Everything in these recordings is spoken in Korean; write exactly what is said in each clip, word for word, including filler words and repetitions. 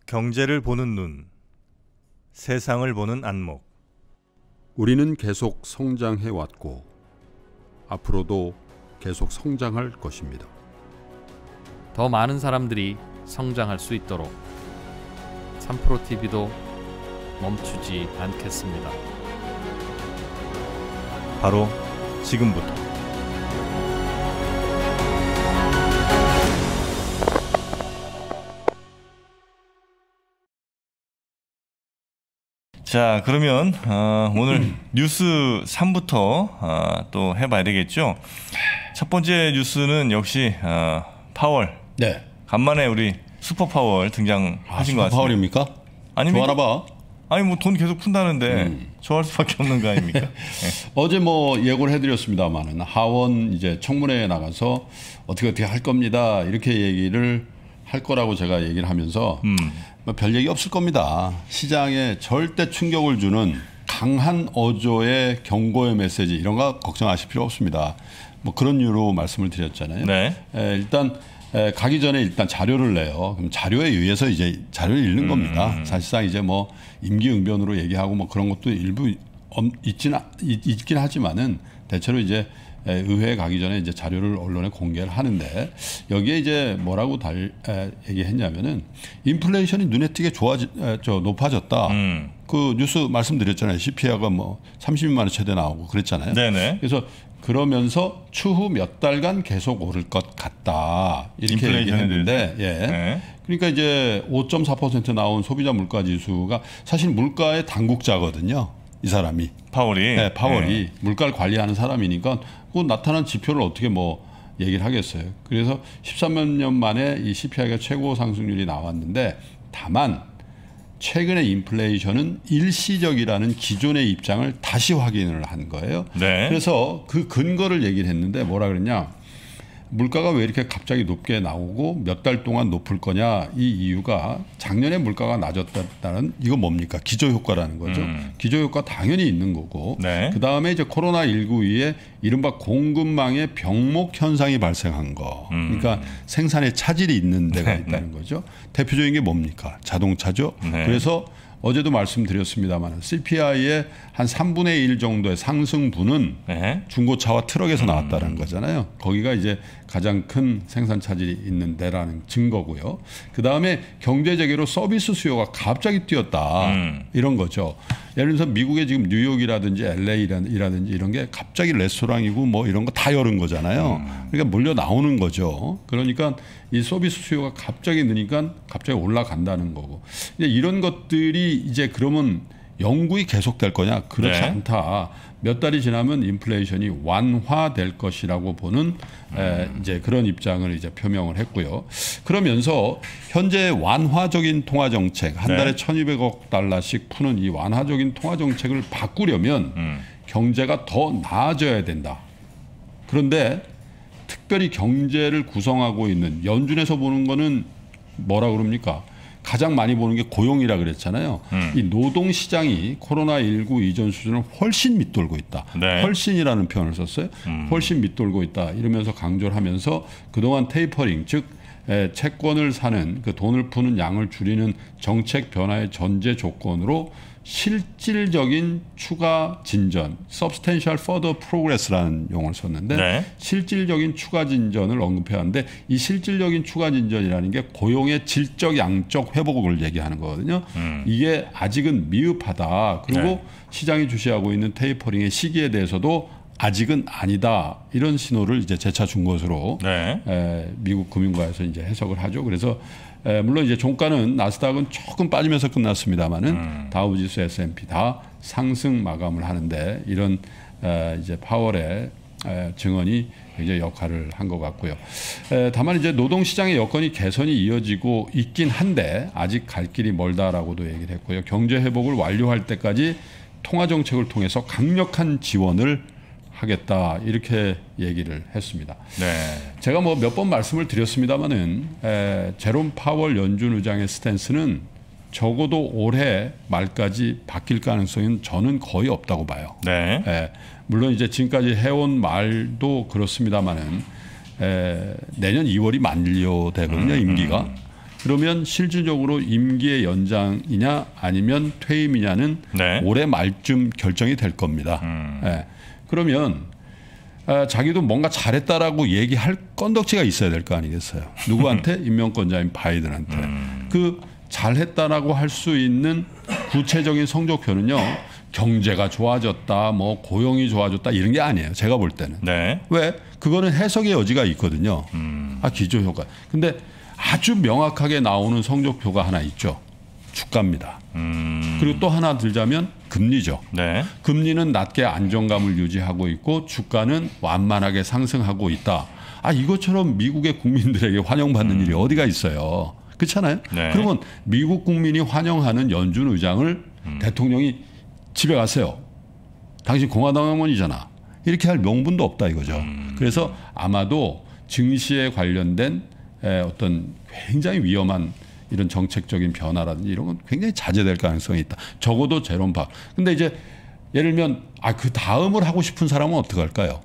경제를 보는 눈, 세상을 보는 안목. 우리는 계속 성장해 왔고 앞으로도 계속 성장할 것입니다. 더 많은 사람들이 성장할 수 있도록 삼프로티비도 멈추지 않겠습니다. 바로 지금부터. 자, 그러면 어, 오늘 음. 뉴스 삼부터 어, 또 해봐야 되겠죠. 첫 번째 뉴스는 역시 어, 파월. 네. 간만에 우리 슈퍼 파월 등장하신 아, 것 같습니다. 파월입니까? 아닙니까? 좋아라 봐. 아니 뭐 돈 계속 푼다는데 음. 좋아할 수밖에 없는 거 아닙니까? 네. 어제 뭐 예고를 해드렸습니다만은 하원 이제 청문회에 나가서 어떻게 어떻게 할 겁니다. 이렇게 얘기를 할 거라고 제가 얘기를 하면서 음. 뭐 별 얘기 없을 겁니다. 시장에 절대 충격을 주는 강한 어조의 경고의 메시지 이런 거 걱정하실 필요 없습니다. 뭐 그런 이유로 말씀을 드렸잖아요. 네. 에, 일단 에, 가기 전에 일단 자료를 내요. 그럼 자료에 의해서 이제 자료를 읽는 음. 겁니다. 사실상 이제 뭐 임기응변으로 얘기하고 뭐 그런 것도 일부 있긴, 있긴 하지만은 대체로 이제 의회에 가기 전에 이제 자료를 언론에 공개를 하는데 여기에 이제 뭐라고 달, 에, 얘기했냐면은 인플레이션이 눈에 띄게 좋아지, 에, 저 높아졌다. 음. 그 뉴스 말씀드렸잖아요. 씨피아이가 뭐 삼십만 원 최대 나오고 그랬잖아요. 네네. 그래서 그러면서 추후 몇 달간 계속 오를 것 같다. 이렇게 얘기했는데, 예. 네. 그러니까 이제 오 점 사 퍼센트 나온 소비자 물가 지수가 사실 물가의 당국자거든요. 이 사람이. 파월이. 네, 파월이 네. 물가를 관리하는 사람이니까 그 나타난 지표를 어떻게 뭐 얘기를 하겠어요. 그래서 십삼 년 만에 이 씨피아이가 최고 상승률이 나왔는데 다만 최근의 인플레이션은 일시적이라는 기존의 입장을 다시 확인을 한 거예요. 네. 그래서 그 근거를 얘기를 했는데 뭐라 그랬냐. 물가가 왜 이렇게 갑자기 높게 나오고 몇 달 동안 높을 거냐. 이 이유가 작년에 물가가 낮았다는 이거 뭡니까? 기저효과라는 거죠. 음. 기저효과 당연히 있는 거고 네. 그다음에 이제 코로나십구 이후에 이른바 공급망의 병목 현상이 발생한 거. 음. 그러니까 생산에 차질이 있는 데가 네. 있다는 거죠. 대표적인 게 뭡니까? 자동차죠. 네. 그래서 어제도 말씀드렸습니다만 씨피아이의 한 삼분의 일 정도의 상승분은 네. 중고차와 트럭에서 나왔다는 음. 거잖아요. 거기가 이제 가장 큰 생산 차질이 있는 데라는 증거고요. 그다음에 경제재개로 서비스 수요가 갑자기 뛰었다. 음. 이런 거죠. 예를 들어서 미국의 지금 뉴욕이라든지 엘에이라든지 이런 게 갑자기 레스토랑이고 뭐 이런 거 다 열은 거잖아요. 음. 그러니까 몰려 나오는 거죠. 그러니까 이 서비스 수요가 갑자기 느니까 갑자기 올라간다는 거고. 이제 이런 것들이 이제 그러면 영구히 계속될 거냐? 그렇지 네. 않다. 몇 달이 지나면 인플레이션이 완화될 것이라고 보는 음. 에, 이제 그런 입장을 이제 표명을 했고요. 그러면서 현재 완화적인 통화 정책 한 달에 네. 천이백억 달러씩 푸는 이 완화적인 통화 정책을 바꾸려면 음. 경제가 더 나아져야 된다. 그런데 특별히 경제를 구성하고 있는 연준에서 보는 거는 뭐라 그럽니까? 가장 많이 보는 게 고용이라 그랬잖아요. 음. 이 노동시장이 코로나십구 이전 수준을 훨씬 밑돌고 있다. 네. 훨씬이라는 표현을 썼어요. 음. 훨씬 밑돌고 있다. 이러면서 강조를 하면서 그동안 테이퍼링, 즉 채권을 사는 그 돈을 푸는 양을 줄이는 정책 변화의 전제 조건으로 실질적인 추가 진전, substantial further progress라는 용어를 썼는데 네. 실질적인 추가 진전을 언급해왔는데 이 실질적인 추가 진전이라는 게 고용의 질적 양적 회복을 얘기하는 거거든요. 음. 이게 아직은 미흡하다. 그리고 네. 시장이 주시하고 있는 테이퍼링의 시기에 대해서도 아직은 아니다. 이런 신호를 이제 재차 준 것으로 네. 에, 미국 금융가에서 이제 해석을 하죠. 그래서 에, 물론 이제 종가는 나스닥은 조금 빠지면서 끝났습니다만은 음. 다우지수 에스 앤 피 다 상승 마감을 하는데 이런 에, 이제 파월의 에, 증언이 굉장히 역할을 한 것 같고요. 에, 다만 이제 노동시장의 여건이 개선이 이어지고 있긴 한데 아직 갈 길이 멀다라고도 얘기를 했고요. 경제 회복을 완료할 때까지 통화 정책을 통해서 강력한 지원을 하겠다 이렇게 얘기를 했습니다. 네. 제가 뭐 몇 번 말씀을 드렸습니다마는 에, 제롬 파월 연준 의장의 스탠스는 적어도 올해 말까지 바뀔 가능성은 저는 거의 없다고 봐요. 네. 에, 물론 이제 지금까지 해온 말도 그렇습니다마는 에, 내년 이월이 만료되거든요. 음, 임기가. 음. 그러면 실질적으로 임기의 연장이냐 아니면 퇴임이냐는 네. 올해 말쯤 결정이 될 겁니다. 음. 예. 그러면 아, 자기도 뭔가 잘했다라고 얘기할 건덕지가 있어야 될 거 아니겠어요. 누구한테? 임명권자인 바이든한테. 음. 그 잘했다라고 할 수 있는 구체적인 성적표는요. 경제가 좋아졌다, 뭐 고용이 좋아졌다 이런 게 아니에요. 제가 볼 때는. 네. 왜? 그거는 해석의 여지가 있거든요. 음. 아, 기저효과. 근데 아주 명확하게 나오는 성적표가 하나 있죠. 주가입니다. 음. 그리고 또 하나 들자면 금리죠. 네. 금리는 낮게 안정감을 유지하고 있고 주가는 완만하게 상승하고 있다. 아, 이것처럼 미국의 국민들에게 환영받는 음. 일이 어디가 있어요. 그렇잖아요. 네. 그러면 미국 국민이 환영하는 연준 의장을 음. 대통령이 집에 가세요. 당신 공화당 의원이잖아. 이렇게 할 명분도 없다 이거죠. 음. 그래서 아마도 증시에 관련된 어떤 굉장히 위험한 이런 정책적인 변화라든지 이런 건 굉장히 자제될 가능성이 있다. 적어도 제롬 파월. 근데 이제 예를 들면 아, 그 다음을 하고 싶은 사람은 어떻게 할까요?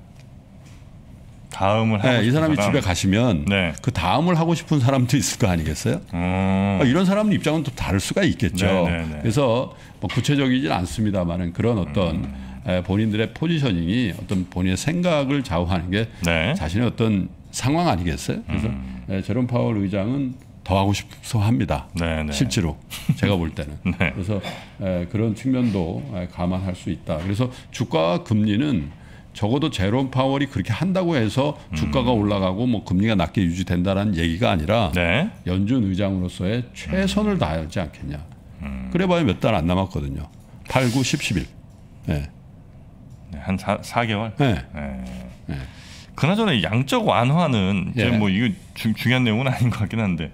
다음을 하고 네, 싶은 이 사람이 사람? 집에 가시면 네. 그 다음을 하고 싶은 사람도 있을 거 아니겠어요? 음. 이런 사람 입장은 또 다를 수가 있겠죠. 네, 네, 네. 그래서 뭐 구체적이진 않습니다만은 그런 어떤 음. 본인들의 포지셔닝이 어떤 본인의 생각을 좌우하는 게 네. 자신의 어떤 상황 아니겠어요? 그래서 음. 제롬 파월 의장은 더 하고 싶어 합니다. 네, 네. 실제로 제가 볼 때는. 네. 그래서 그런 측면도 감안할 수 있다. 그래서 주가와 금리는 적어도 제롬 파월이 그렇게 한다고 해서 주가가 음. 올라가고 뭐 금리가 낮게 유지된다는 얘기가 아니라 네. 연준 의장으로서의 최선을 다하지 않겠냐. 음. 그래봐야 몇 달 안 남았거든요. 팔, 구, 십, 십일. 네. 네, 한 사 개월? 네. 네. 네. 그나저나 양적 완화는 예. 뭐 이거 주, 중요한 내용은 아닌 것 같긴 한데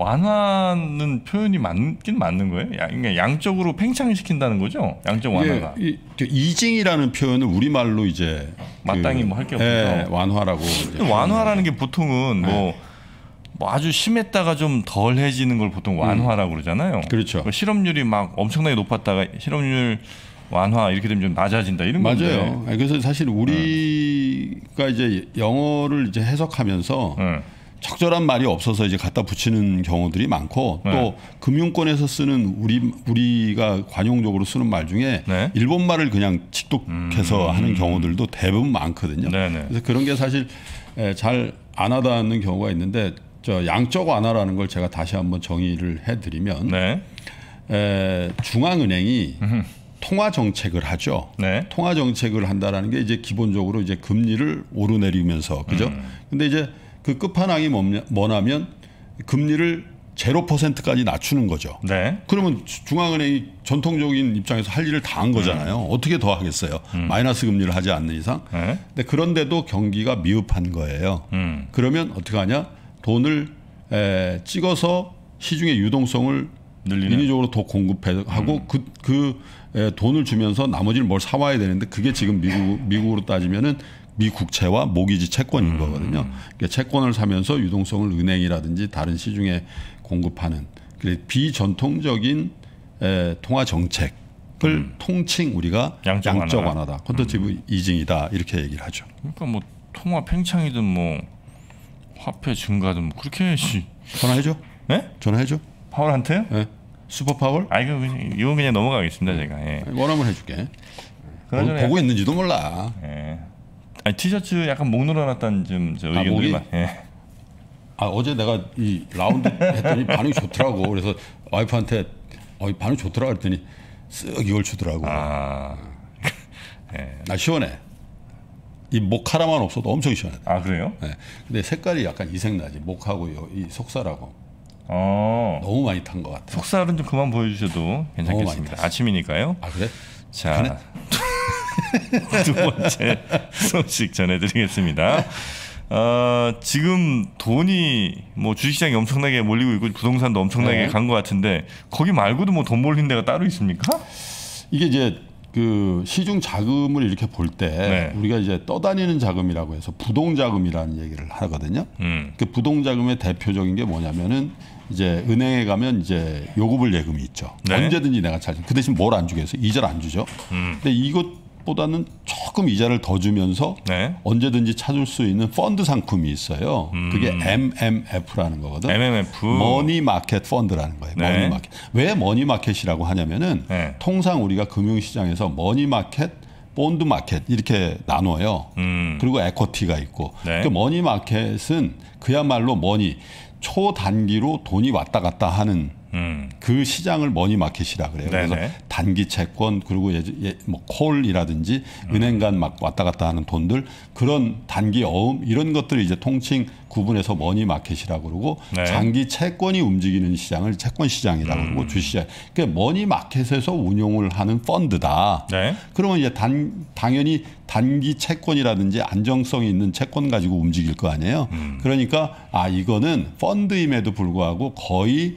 완화는 표현이 맞긴 맞는 거예요? 그러니까 양적으로 팽창시킨다는 거죠? 양적 완화가. 이, 이징이라는 표현을 우리말로 이제 마땅히 그, 뭐 할 게 없어서 예, 완화라고. 완화라는 게 보통은 네. 뭐, 뭐 아주 심했다가 좀 덜해지는 걸 보통 완화라고 음. 그러잖아요. 그렇죠. 실업률이 막 엄청나게 높았다가 실업률 완화 이렇게 되면 좀 낮아진다 이런 건데. 맞아요. 그래서 사실 우리가 네. 이제 영어를 이제 해석하면서. 네. 적절한 말이 없어서 이제 갖다 붙이는 경우들이 많고 네. 또 금융권에서 쓰는 우리 우리가 관용적으로 쓰는 말 중에 네. 일본 말을 그냥 직독해서 음. 하는 경우들도 대부분 많거든요. 네네. 그래서 그런 게 사실 잘 안 와닿는 경우가 있는데 저 양적 완화라는 걸 제가 다시 한번 정의를 해드리면 네. 에, 중앙은행이 음흠. 통화 정책을 하죠. 네. 통화 정책을 한다라는 게 이제 기본적으로 이제 금리를 오르내리면서 그죠? 음. 근데 이제 그 끝판왕이 뭐냐, 뭐냐면 금리를 제로 퍼센트까지 낮추는 거죠. 네. 그러면 중앙은행이 전통적인 입장에서 할 일을 다 한 거잖아요. 음. 어떻게 더 하겠어요. 음. 마이너스 금리를 하지 않는 이상. 네. 근데 그런데도 경기가 미흡한 거예요. 음. 그러면 어떻게 하냐. 돈을 에, 찍어서 시중의 유동성을 늘리는. 인위적으로 더 공급하고 음. 그, 그 에, 돈을 주면서 나머지를 뭘 사와야 되는데 그게 지금 미국, 미국으로 따지면은 미 국채와 모기지 채권인 음. 거거든요. 그러니까 채권을 사면서 유동성을 은행이라든지 다른 시중에 공급하는 비전통적인 에, 통화 정책을 음. 통칭 우리가 양적, 양적 완화다, 완화다. 퀀터티브 음. 이징이다 이렇게 얘기를 하죠. 그러니까 뭐 통화 팽창이든 뭐 화폐 증가든 뭐 그렇게 시... 전화해줘. 네? 전화해줘. 파월한테요? 네. 슈퍼 파월? 아 이거 그냥 이건 그냥 넘어가겠습니다 제가. 예. 원하면 해줄게. 뭐, 보고 있는지도 몰라. 예. 아니, 티셔츠 약간 목 늘어났다는 좀 저 의견들이 많. 예. 아 어제 내가 이 라운드 했더니 반응이 좋더라고. 그래서 와이프한테 어 반응 좋더라 그랬더니 쓱 이걸 주더라고. 아, 예. 나 시원해. 이 목 하나만 없어도 엄청 시원해. 아 그래요? 네. 근데 색깔이 약간 이색나지. 목하고 이 속살하고. 어. 너무 많이 탄 것 같아. 속살은 좀 그만 보여주셔도 괜찮겠습니다. 아침이니까요. 아 그래? 자. 두 번째 소식 전해드리겠습니다. 어, 지금 돈이 뭐 주식시장이 엄청나게 몰리고 있고 부동산도 엄청나게 네. 간 것 같은데 거기 말고도 뭐 돈 몰린 데가 따로 있습니까? 이게 이제 그 시중 자금을 이렇게 볼 때 네. 우리가 이제 떠다니는 자금이라고 해서 부동자금이라는 얘기를 하거든요. 음. 그 부동자금의 대표적인 게 뭐냐면은 이제 은행에 가면 이제 요구불 예금이 있죠. 네. 언제든지 내가 찾은 그 대신 뭘 안 주겠어요? 이자를 안 주죠. 음. 근데 이것 보다는 조금 이자를 더 주면서 네. 언제든지 찾을 수 있는 펀드 상품이 있어요. 음. 그게 엠엠에프라는 거거든. 엠엠에프. 머니 마켓 펀드라는 거예요. 네. 머니 마켓. 왜 머니 마켓이라고 하냐면은 네. 통상 우리가 금융시장에서 머니 마켓, 본드 마켓 이렇게 나눠요. 음. 그리고 에쿼티가 있고. 네. 그 머니 마켓은 그야말로 머니 초단기로 돈이 왔다 갔다 하는 음. 그 시장을 머니 마켓이라 그래요. 네네. 그래서 단기 채권 그리고 예, 예, 뭐 콜이라든지 음. 은행 간 막 왔다 갔다 하는 돈들 그런 단기 어음 이런 것들을 이제 통칭 구분해서 머니 마켓이라고 그러고 네. 장기 채권이 움직이는 시장을 채권 시장이라고 음. 그러고 주시장. 그러니까 머니 마켓에서 운용을 하는 펀드다. 네. 그러면 이제 단 당연히 단기 채권이라든지 안정성이 있는 채권 가지고 움직일 거 아니에요. 음. 그러니까 아 이거는 펀드임에도 불구하고 거의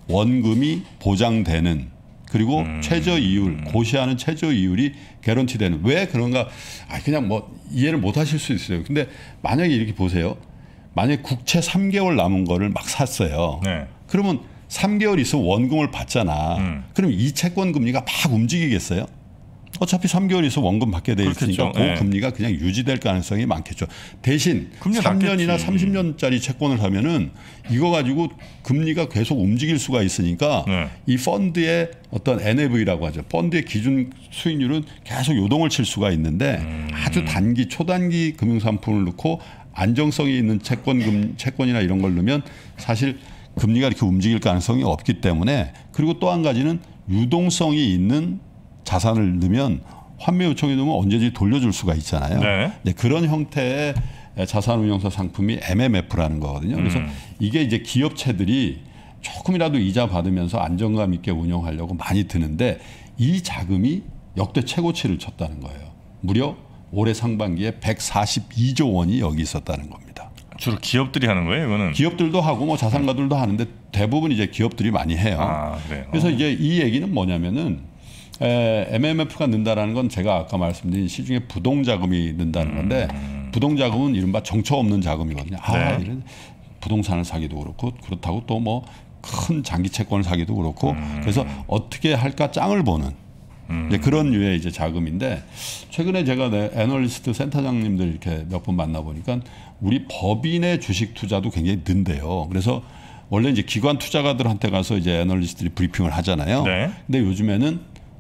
원금이 보장되는 그리고 음. 최저 이율 고시하는 최저 이율이 개런티되는 왜 그런가 아 그냥 뭐 이해를 못 하실 수 있어요. 근데 만약에 이렇게 보세요. 만약에 국채 삼 개월 남은 거를 막 샀어요. 네. 그러면 삼 개월 있으면 원금을 받잖아. 음. 그럼 이 채권 금리가 막 움직이겠어요? 어차피 삼 개월 있어 원금 받게 돼 있으니까 그 네. 금리가 그냥 유지될 가능성이 많겠죠. 대신 삼 년이나 삼십 년짜리 채권을 사면은 이거 가지고 금리가 계속 움직일 수가 있으니까 네. 이 펀드의 어떤 엔에브이라고 하죠. 펀드의 기준 수익률은 계속 요동을 칠 수가 있는데 음. 아주 단기 초단기 금융 상품을 넣고 안정성이 있는 채권 금 채권이나 이런 걸 넣으면 사실 금리가 이렇게 움직일 가능성이 없기 때문에 그리고 또 한 가지는 유동성이 있는 자산을 넣으면 환매 요청이 넣으면 언제든지 돌려줄 수가 있잖아요. 네. 네, 그런 형태의 자산운용사 상품이 엠엠에프라는 거거든요. 그래서 음. 이게 이제 기업체들이 조금이라도 이자 받으면서 안정감 있게 운영하려고 많이 드는데 이 자금이 역대 최고치를 쳤다는 거예요. 무려 올해 상반기에 백사십이조 원이 여기 있었다는 겁니다. 주로 기업들이 하는 거예요, 이거는? 기업들도 하고 뭐 자산가들도 하는데 대부분 이제 기업들이 많이 해요. 아, 그래요? 그래서 이제 이 얘기는 뭐냐면은 에, 엠엠에프가 는다라는 건 제가 아까 말씀드린 시중에 부동자금이 는다는 건데 음. 부동자금은 이른바 정처 없는 자금이거든요. 아, 네. 이런 부동산을 사기도 그렇고 그렇다고 또 뭐 큰 장기 채권을 사기도 그렇고 음. 그래서 어떻게 할까 짱을 보는 음. 이제 그런 유의 이제 자금인데 최근에 제가 내 애널리스트 센터장님들 이렇게 몇 번 만나 보니까 우리 법인의 주식 투자도 굉장히 는데요. 그래서 원래 이제 기관 투자가들한테 가서 이제 애널리스트들이 브리핑을 하잖아요. 네. 근데 요즘에는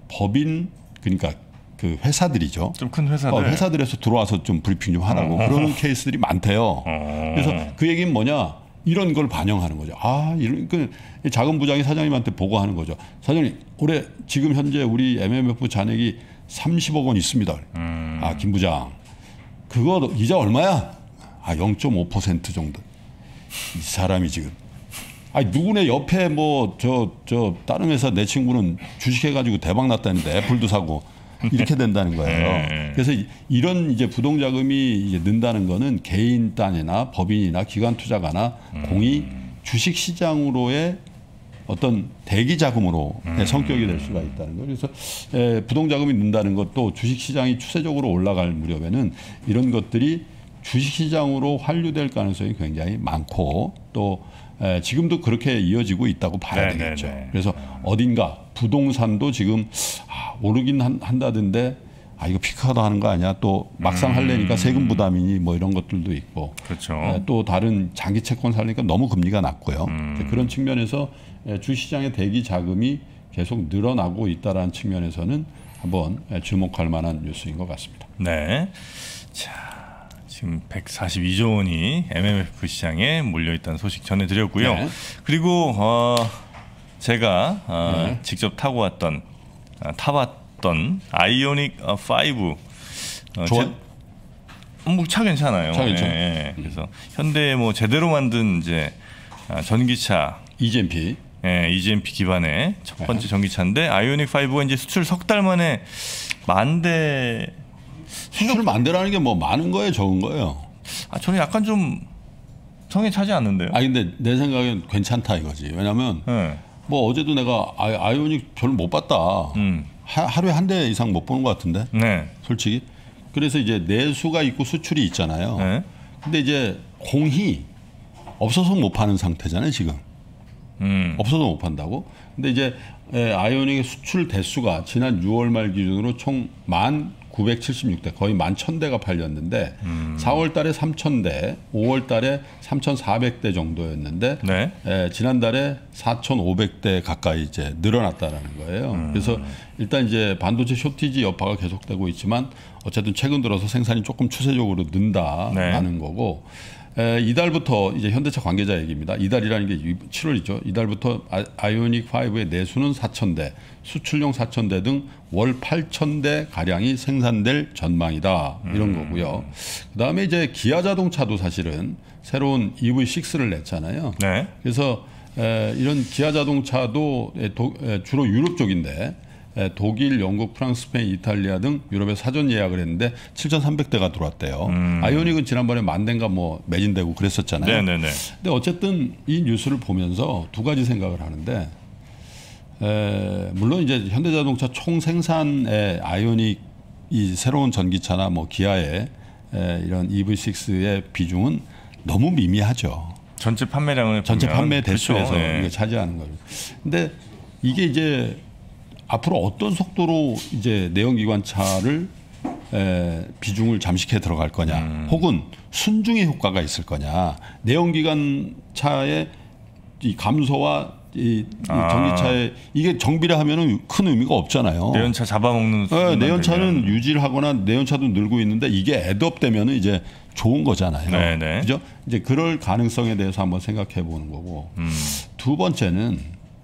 법인 그러니까 그 회사들이죠. 좀 큰 회사들. 어, 회사들에서 들어와서 좀 브리핑 좀 하라고 어. 그런 케이스들이 많대요. 어. 그래서 그 얘기는 뭐냐? 이런 걸 반영하는 거죠. 아, 이런 그 자금 부장이 사장님한테 보고하는 거죠. 사장님, 올해 지금 현재 우리 엠엠에프 잔액이 삼십억 원 있습니다. 음. 아, 김 부장, 그거 이자 얼마야? 아, 영 점 오 퍼센트 정도. 이 사람이 지금. 아니 누구네 옆에 뭐 저 저 다른 회사 내 친구는 주식해가지고 대박 났다는데 애플도 사고 이렇게 된다는 거예요. 그래서 이런 이제 부동자금이 이제 는다는 거는 개인 단위나 법인이나 기관 투자가나 공이 주식 시장으로의 어떤 대기 자금으로 성격이 될 수가 있다는 거예요. 그래서 부동자금이 는다는 것도 주식 시장이 추세적으로 올라갈 무렵에는 이런 것들이 주식 시장으로 환류될 가능성이 굉장히 많고 또 에, 지금도 그렇게 이어지고 있다고 봐야 네네네. 되겠죠. 그래서 어딘가 부동산도 지금 아, 오르긴 한, 한다던데 아 이거 피크하다 하는 거 아니야? 또 막상 음. 하려니까 세금 부담이니 뭐 이런 것들도 있고 그렇죠. 에, 또 다른 장기 채권 살려니까 너무 금리가 낮고요. 음. 그런 측면에서 에, 주시장의 대기 자금이 계속 늘어나고 있다라는 측면에서는 한번 에, 주목할 만한 뉴스인 것 같습니다. 네. 자. 지금 백사십이조 원이 엠엠에프 시장에 몰려 있다는 소식 전해드렸고요. 네. 그리고 어, 제가 어, 네. 직접 타고 왔던 어, 타봤던 아이오닉 파이브 어, 좋아? 뭐 차 괜찮아요. 차 괜찮아요. 네. 그래서 현대 뭐 제대로 만든 이제 전기차 이지엠피, 네, 이지엠피 기반의 첫 번째 네. 전기차인데 아이오닉 파이브가 이제 수출 석 달 만에 만 대 수출 만대라는 게 뭐 많은 거예요, 적은 거예요? 아 저는 약간 좀 성에 차지 않는데요. 아 근데 내 생각엔 괜찮다 이거지. 왜냐하면 네. 뭐 어제도 내가 아이, 아이오닉 별로 못 봤다. 음. 하, 하루에 한 대 이상 못 보는 것 같은데. 네. 솔직히. 그래서 이제 내수가 있고 수출이 있잖아요. 네. 근데 이제 공이 없어서 못 파는 상태잖아요 지금. 음. 없어서 못 판다고. 근데 이제 아이오닉의 수출 대수가 지난 유월 말 기준으로 총 만 구백칠십육 대, 거의 만 천 대가 팔렸는데 음. 사월 달에 삼천 대, 오월 달에 삼천사백 대 정도였는데 네. 에, 지난달에 사천오백 대 가까이 이제 늘어났다라는 거예요. 음. 그래서 일단 이제 반도체 쇼티지 여파가 계속되고 있지만 어쨌든 최근 들어서 생산이 조금 추세적으로 는다라는 네. 거고, 에, 이달부터 이제 현대차 관계자 얘기입니다. 이달이라는 게 칠월이죠. 이달부터 아, 아이오닉 오의 내수는 사천 대, 수출용 사천 대 등 월 팔천 대 가량이 생산될 전망이다. 이런 음. 거고요. 그다음에 이제 기아 자동차도 사실은 새로운 이브이 식스를 냈잖아요. 네. 그래서 에, 이런 기아 자동차도 에, 도, 에, 주로 유럽 쪽인데 에, 독일, 영국, 프랑스, 스페인, 이탈리아 등 유럽에 사전 예약을 했는데 칠천삼백 대가 들어왔대요. 음. 아이오닉은 지난번에 만 대인가 뭐 매진되고 그랬었잖아요. 네네네. 근데 어쨌든 이 뉴스를 보면서 두 가지 생각을 하는데, 에, 물론 이제 현대자동차 총 생산의 아이오닉 이 새로운 전기차나 뭐 기아의 에, 이런 이브이 식스의 비중은 너무 미미하죠. 전체 판매량을 전체 보면. 판매 대수에서 그렇죠. 네. 이게 차지하는 거죠. 근데 이게 이제 앞으로 어떤 속도로 이제 내연기관차를 에, 비중을 잠식해 들어갈 거냐, 음. 혹은 순중의 효과가 있을 거냐, 내연기관차의 이 감소와 이, 이 아. 전기차의 이게 정비를 하면은 큰 의미가 없잖아요. 내연차 잡아먹는. 네, 내연차는 되면. 유지를 하거나 내연차도 늘고 있는데 이게 애드업되면은 이제 좋은 거잖아요. 네네. 그죠? 이제 그럴 가능성에 대해서 한번 생각해 보는 거고, 음. 두 번째는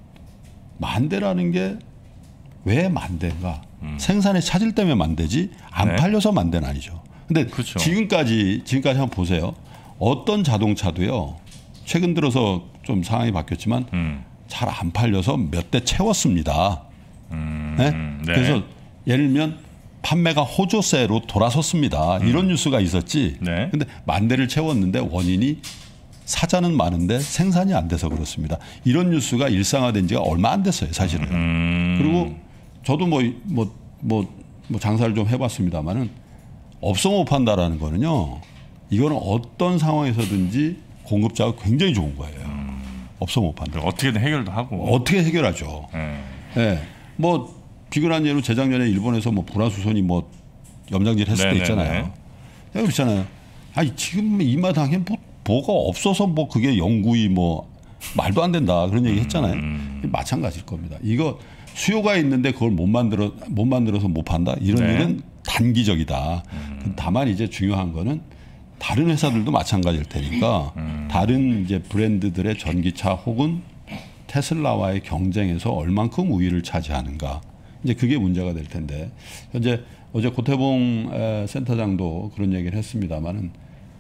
만대라는 게 왜 만대인가? 음. 생산의 차질 때문에 만대지 안 네. 팔려서 만대는 아니죠. 근데 그쵸. 지금까지 지금까지 한번 보세요. 어떤 자동차도요. 최근 들어서 좀 상황이 바뀌었지만 음. 잘 안 팔려서 몇 대 채웠습니다. 음. 네? 네. 그래서 예를 들면 판매가 호조세로 돌아섰습니다. 음. 이런 뉴스가 있었지. 네. 근데 만 대를 채웠는데 원인이 사자는 많은데 생산이 안 돼서 그렇습니다. 이런 뉴스가 일상화된 지가 얼마 안 됐어요, 사실은. 음. 그리고 저도 뭐, 뭐, 뭐, 뭐 장사를 좀 해봤습니다만은 없어 못 판다라는 거는요. 이거는 어떤 상황에서든지 공급자가 굉장히 좋은 거예요. 음. 없어 못 판다. 어떻게든 해결도 하고. 어떻게 해결하죠. 네. 네. 뭐 비근한 예로 재작년에 일본에서 뭐 불화수선이 뭐 염장질 했을 네네네. 때 있잖아요. 그렇잖아요. 아니 지금 이 마당에 뭐 뭐가 없어서 뭐 그게 영구히 뭐 말도 안 된다 그런 얘기 했잖아요. 음. 마찬가지일 겁니다. 이거 수요가 있는데 그걸 못 만들어 못 만들어서 못 판다 이런 네. 일은 단기적이다. 음. 다만 이제 중요한 거는 다른 회사들도 마찬가지일 테니까 음. 다른 이제 브랜드들의 전기차 혹은 테슬라와의 경쟁에서 얼만큼 우위를 차지하는가. 이제 그게 문제가 될 텐데 현재 어제 고태봉 센터장도 그런 얘기를 했습니다만은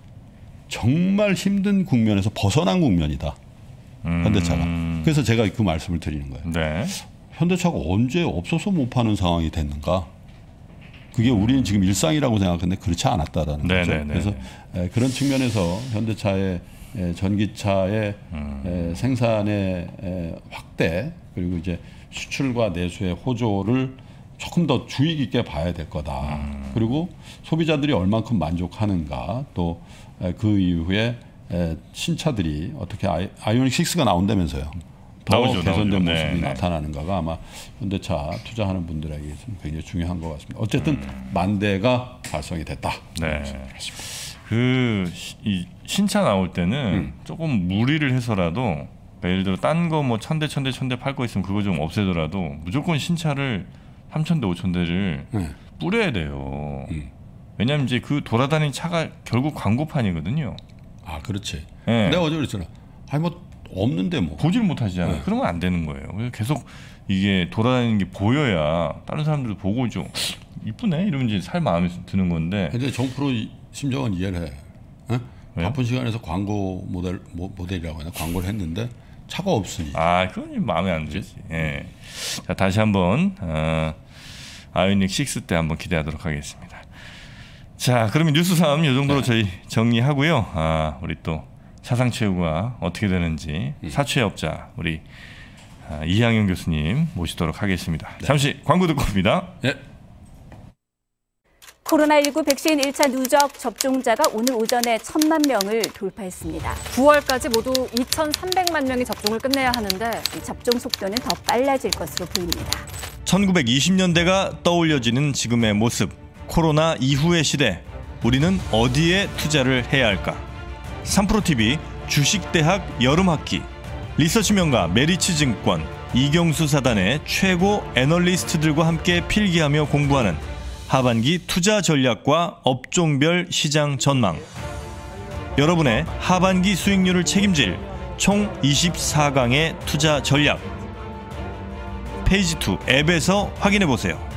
정말 힘든 국면에서 벗어난 국면이다. 음. 현대차가. 그래서 제가 그 말씀을 드리는 거예요. 네. 현대차가 언제 없어서 못 파는 상황이 됐는가? 그게 우리는 지금 일상이라고 생각하는데 그렇지 않았다라는 네네네. 거죠. 그래서 그런 측면에서 현대차의 전기차의 음. 생산의 확대 그리고 이제 수출과 내수의 호조를 조금 더 주의 깊게 봐야 될 거다. 음. 그리고 소비자들이 얼만큼 만족하는가 또 그 이후에 신차들이 어떻게 아이, 아이오닉 식스가 나온다면서요. 더 나오죠, 개선된 나오죠. 모습이 네, 나타나는가가 아마 현대차 투자하는 분들에게 굉장히 중요한 것 같습니다. 어쨌든 음. 만대가 달성이 됐다. 네. 그 이 신차 나올 때는 음. 조금 무리를 해서라도 예를 들어 딴 거 뭐 천 대, 천 대, 천 대 팔 거 있으면 그거 좀 없애더라도 무조건 신차를 삼천 대, 오천 대를 음. 뿌려야 돼요. 음. 왜냐하면 이제 그 돌아다니는 차가 결국 광고판이거든요. 아, 그렇지. 네. 내가 어제 그랬잖아. 아니 뭐 없는데 뭐 보질 못하잖아요. 네. 그러면 안 되는 거예요. 그래서 계속 이게 돌아다니는 게 보여야 다른 사람들도 보고 좀 이쁘네 이러면 이제 살 마음이 드는 건데. 근데 정프로 심정은 이해를 해. 네? 바쁜 시간에서 광고 모델 모, 모델이라고 하나 광고를 했는데 차가 없으니. 아, 그건 마음에 안 들지. 예. 자, 다시 한번 어, 아이오닉 식스 때 한번 기대하도록 하겠습니다. 자, 그러면 뉴스 삼 이 정도로 네. 저희 정리하고요. 아, 우리 또 차상최후가 어떻게 되는지 음. 사채업자 우리 아, 이항영 교수님 모시도록 하겠습니다. 네. 잠시 광고 듣고 옵니다. 네. 코로나십구 백신 일 차 누적 접종자가 오늘 오전에 천만 명을 돌파했습니다. 구월까지 모두 이천삼백만 명이 접종을 끝내야 하는데 이 접종 속도는 더 빨라질 것으로 보입니다. 천구백이십 년대가 떠올려지는 지금의 모습. 코로나 이후의 시대, 우리는 어디에 투자를 해야 할까? 삼프로티비 주식대학 여름학기, 리서치 명가 메리츠증권 이경수 사단의 최고 애널리스트들과 함께 필기하며 공부하는 하반기 투자 전략과 업종별 시장 전망. 여러분의 하반기 수익률을 책임질 총 이십사 강의 투자 전략. 페이지 이 앱에서 확인해 보세요.